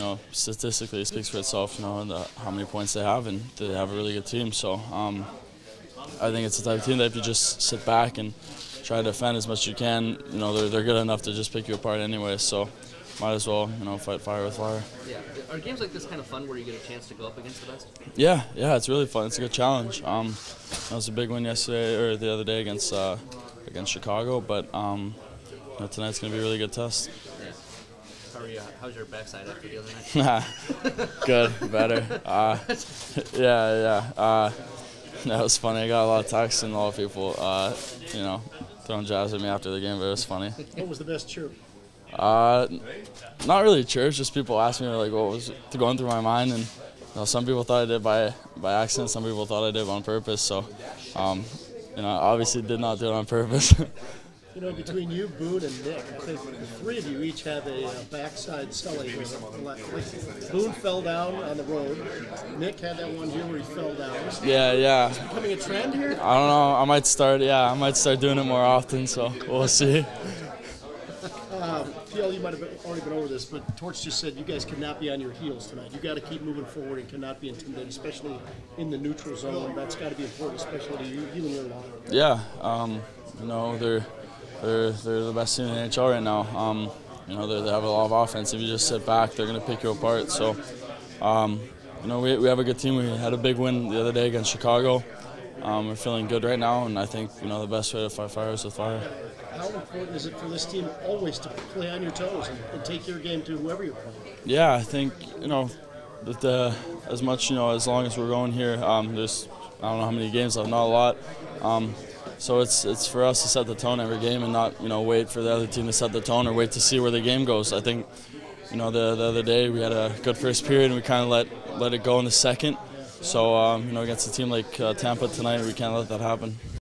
statistically it speaks for itself, and how many points they have, and they have a really good team. So I think it's the type of team that if you just sit back and try to defend as much as you can, they're good enough to just pick you apart anyway. So might as well, fight fire with fire. Yeah. Are games like this kind of fun where you get a chance to go up against the best? Yeah, it's really fun. It's a good challenge. That was a big win yesterday or the other day against Chicago, but tonight's gonna be a really good test. Yeah. How are you? How's your backside after the other night? Good, better. That was funny. I got a lot of texts and a lot of people, throwing jabs at me after the game, but it was funny. What was the best chirp? Not really chirps, just people asked me like what was going through my mind, and some people thought I did by accident, some people thought I did on purpose. So, I obviously did not do it on purpose. Between you, Boone, and Nick, I think the three of you each have a backside sully. Boone fell down on the road. Nick had that one here where he fell down. Yeah. Is it becoming a trend here? I don't know. I might start doing it more often. So we'll see. Pierre, you might have already been over this, but Torch just said you guys cannot be on your heels tonight. You got to keep moving forward and cannot be intimidated, especially in the neutral zone. That's got to be important, especially to you and your line. Yeah, they're the best team in the NHL right now. They have a lot of offense. If you just sit back, they're going to pick you apart. So, we have a good team. We had a big win the other day against Chicago. We're feeling good right now, and I think the best way to fight fire is with fire. How important is it for this team always to play on your toes and take your game to whoever you're playing? Yeah, I think that as much as long as we're going here, there's I don't know how many games left, not a lot. So it's for us to set the tone every game and not wait for the other team to set the tone or wait to see where the game goes. I think the other day we had a good first period and we kind of let it go in the second. So against a team like Tampa tonight, we can't let that happen.